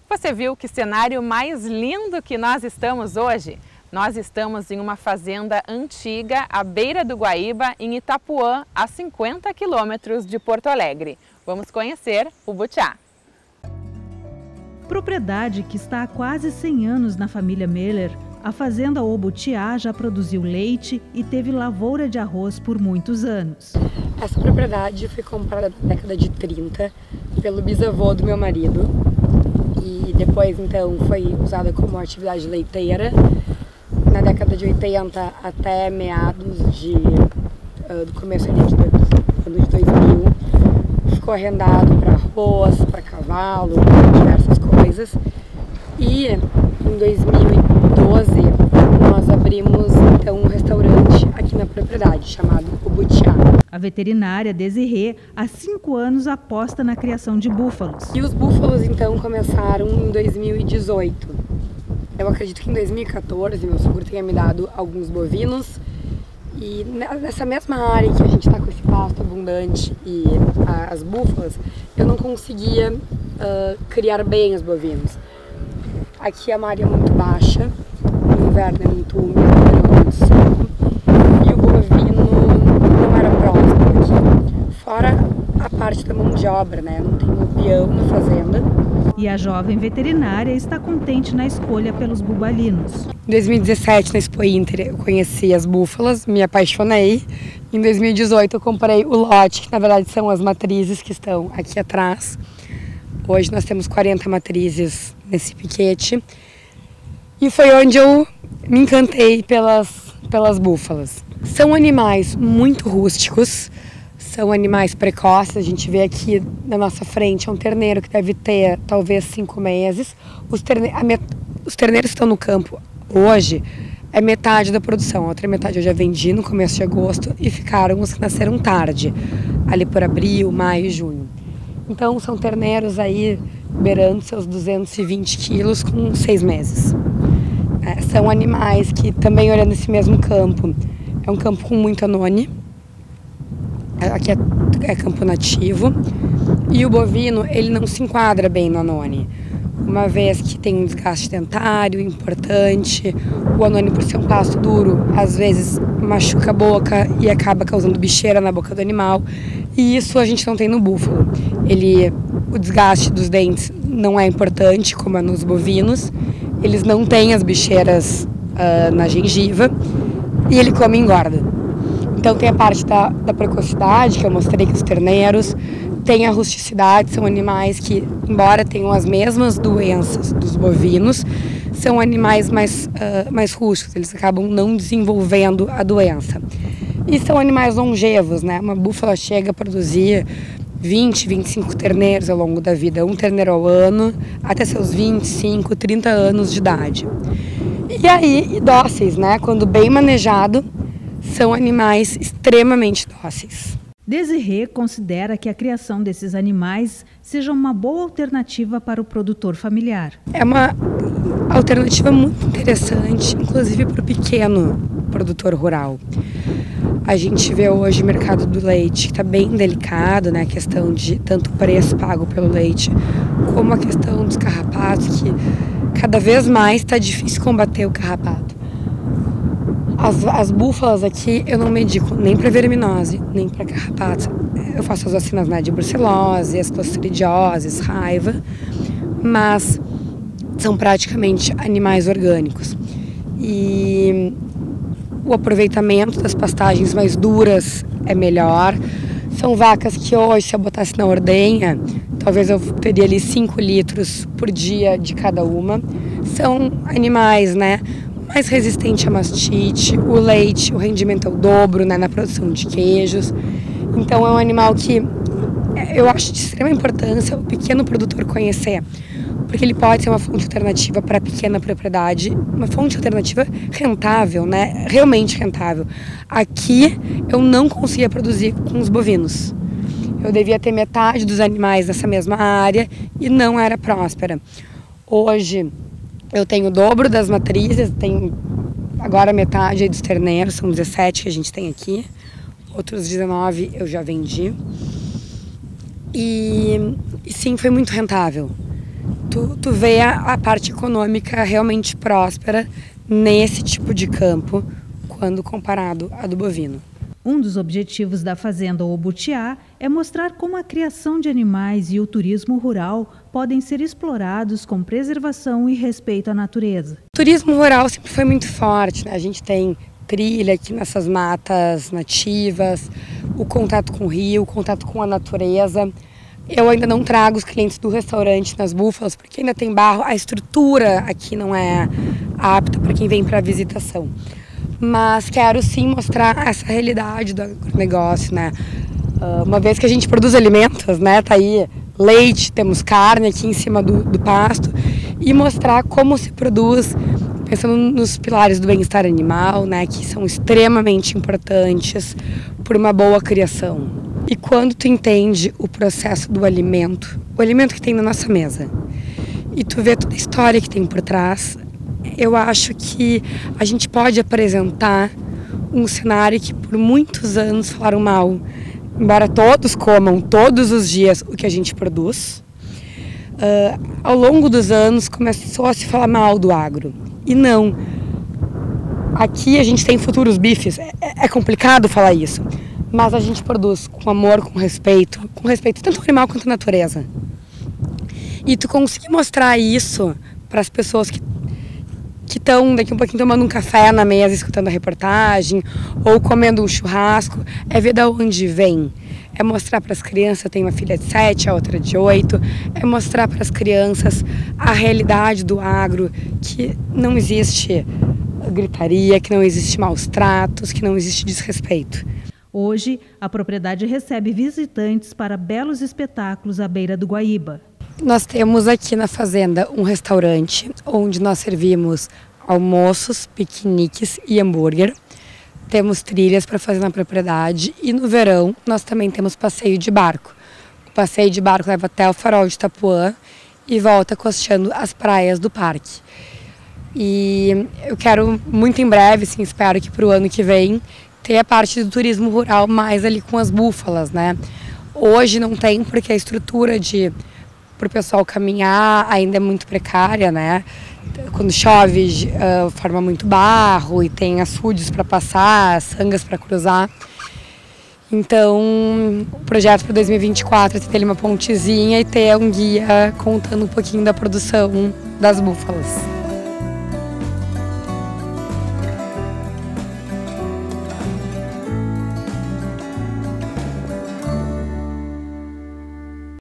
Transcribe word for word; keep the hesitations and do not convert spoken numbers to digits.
Você viu que cenário mais lindo que nós estamos hoje? Nós estamos em uma fazenda antiga à beira do Guaíba, em Itapuã, a cinquenta quilômetros de Porto Alegre. Vamos conhecer o Butiá. Propriedade que está há quase cem anos na família Meller, a fazenda O Butiá já produziu leite e teve lavoura de arroz por muitos anos. Essa propriedade foi comprada na década de trinta pelo bisavô do meu marido e depois então foi usada como atividade leiteira. Na década de oitenta até meados de, uh, do começo ali de, do ano de dois mil, ficou arrendado para arroz, para cavalo, diversas coisas. E em dois mil e doze nós abrimos então um restaurante aqui na propriedade chamado O Butiá. A veterinária Desirê, há cinco anos, aposta na criação de búfalos. E os búfalos então começaram em dois mil e dezoito. Eu acredito que em dois mil e quatorze meu sogro tenha me dado alguns bovinos. E nessa mesma área que a gente está com esse pasto abundante e as búfalas, eu não conseguia uh, criar bem os bovinos. Aqui a área é muito baixa, o inverno é muito úmido, o verão é muito seco, e o bovino não era próspero aqui. Fora a parte da mão de obra, né? Não tem um peão na fazenda. E a jovem veterinária está contente na escolha pelos bubalinos. Em dois mil e dezessete, na Expo Inter, eu conheci as búfalas, me apaixonei. Em dois mil e dezoito, eu comprei o lote, que na verdade são as matrizes que estão aqui atrás. Hoje nós temos quarenta matrizes nesse piquete. E foi onde eu me encantei pelas, pelas búfalas. São animais muito rústicos, são animais precoces. A gente vê aqui na nossa frente é um terneiro que deve ter talvez cinco meses. Os, terne met os terneiros que estão no campo hoje é metade da produção. A outra metade eu já vendi no começo de agosto e ficaram os que nasceram tarde, ali por abril, maio e junho. Então são terneiros aí beirando seus duzentos e vinte quilos com seis meses. É, são animais que também, olhando esse mesmo campo, é um campo com muito anone. Aqui é, é campo nativo. E o bovino, ele não se enquadra bem no anone. Uma vez que tem um desgaste dentário importante, o anone, por ser um pasto duro, às vezes machuca a boca e acaba causando bicheira na boca do animal. E isso a gente não tem no búfalo. Ele, o desgaste dos dentes não é importante, como é nos bovinos. Eles não têm as bicheiras uh, na gengiva e ele come e engorda. Então tem a parte da, da precocidade, que eu mostrei que os terneiros, tem a rusticidade, são animais que, embora tenham as mesmas doenças dos bovinos, são animais mais, uh, mais rústicos, eles acabam não desenvolvendo a doença. E são animais longevos, né? Uma búfala chega a produzir vinte, vinte e cinco terneiros ao longo da vida, um terneiro ao ano, até seus vinte e cinco, trinta anos de idade. E aí, e dóceis, né? Quando bem manejado, são animais extremamente dóceis. Desirê considera que a criação desses animais seja uma boa alternativa para o produtor familiar. É uma alternativa muito interessante, inclusive para o pequeno produtor rural. A gente vê hoje o mercado do leite que está bem delicado, né? A questão de tanto preço pago pelo leite, como a questão dos carrapatos, que cada vez mais está difícil combater o carrapato. As, as búfalas aqui eu não medico nem para verminose, nem para carrapatos. Eu faço as vacinas, né, de brucelose, clostridiose, raiva, mas são praticamente animais orgânicos. E o aproveitamento das pastagens mais duras é melhor. São vacas que hoje, se eu botasse na ordenha, talvez eu teria ali cinco litros por dia de cada uma. São animais, né, mais resistente à mastite, o leite, o rendimento é o dobro, né, na produção de queijos. Então é um animal que eu acho de extrema importância o pequeno produtor conhecer, porque ele pode ser uma fonte alternativa para a pequena propriedade, uma fonte alternativa rentável, né, realmente rentável. Aqui eu não conseguia produzir com os bovinos. Eu devia ter metade dos animais nessa mesma área e não era próspera. Hoje eu tenho o dobro das matrizes, tenho agora metade aí dos terneiros, são dezessete que a gente tem aqui. Outros dezenove eu já vendi. E, e sim, foi muito rentável. tu, tu vê a, a parte econômica realmente próspera nesse tipo de campo, quando comparado à do bovino. Um dos objetivos da Fazenda Obutiá é mostrar como a criação de animais e o turismo rural podem ser explorados com preservação e respeito à natureza. O turismo rural sempre foi muito forte, né? A gente tem trilha aqui nessas matas nativas, o contato com o rio, o contato com a natureza. Eu ainda não trago os clientes do restaurante nas búfalas, porque ainda tem barro, a estrutura aqui não é apta para quem vem para visitação. Mas quero sim mostrar essa realidade do agronegócio, né? Uma vez que a gente produz alimentos, né? Tá aí leite, temos carne aqui em cima do, do pasto, e mostrar como se produz, pensando nos pilares do bem-estar animal, né? Que são extremamente importantes por uma boa criação. E quando tu entende o processo do alimento, o alimento que tem na nossa mesa, e tu vê toda a história que tem por trás, eu acho que a gente pode apresentar um cenário que por muitos anos falaram mal, embora todos comam todos os dias o que a gente produz. Uh, ao longo dos anos começou a se falar mal do agro. E não, aqui a gente tem futuros bifes, é, é complicado falar isso, mas a gente produz com amor, com respeito, com respeito tanto ao animal quanto à natureza. E tu conseguir mostrar isso para as pessoas que que estão daqui um pouquinho tomando um café na mesa, escutando a reportagem, ou comendo um churrasco, é ver de onde vem. É mostrar para as crianças, eu tenho uma filha de sete, a outra de oito, é mostrar para as crianças a realidade do agro, que não existe gritaria, que não existe maus tratos, que não existe desrespeito. Hoje, a propriedade recebe visitantes para belos espetáculos à beira do Guaíba. Nós temos aqui na fazenda um restaurante onde nós servimos almoços, piqueniques e hambúrguer. Temos trilhas para fazer na propriedade e no verão nós também temos passeio de barco. O passeio de barco leva até o farol de Itapuã e volta costeando as praias do parque. E eu quero muito em breve, sim, espero que para o ano que vem, ter a parte do turismo rural mais ali com as búfalas, né? Hoje não tem porque a estrutura de para o pessoal caminhar ainda é muito precária, né? Quando chove, uh, forma muito barro e tem açudes para passar, sangas para cruzar. Então, o projeto para dois mil e vinte e quatro é ter ali uma pontezinha e ter um guia contando um pouquinho da produção das búfalas.